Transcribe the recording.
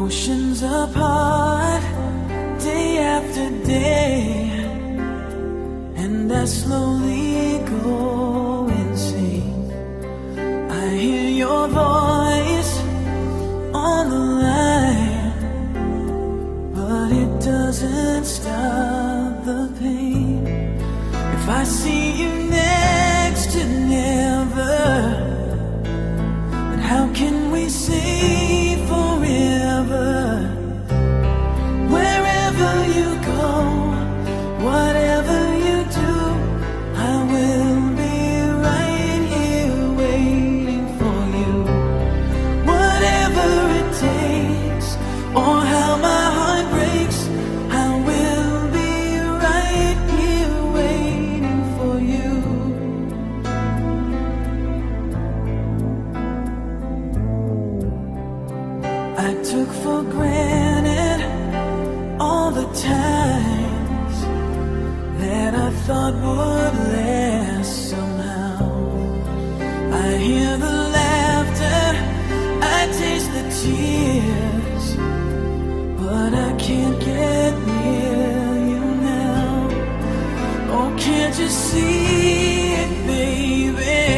Oceans apart, day after day, and I slowly go insane. I hear your voice on the line, but it doesn't stop the pain. If I see you next to never, then how can we say forever? Wherever you go, whatever you do, I will be right here waiting for you. Whatever it takes, or how my heart breaks, I will be right here waiting for you. I took for granted all the times that I thought would last somehow. I hear the laughter, I taste the tears, but I can't get near you now. Oh, can't you see it, baby?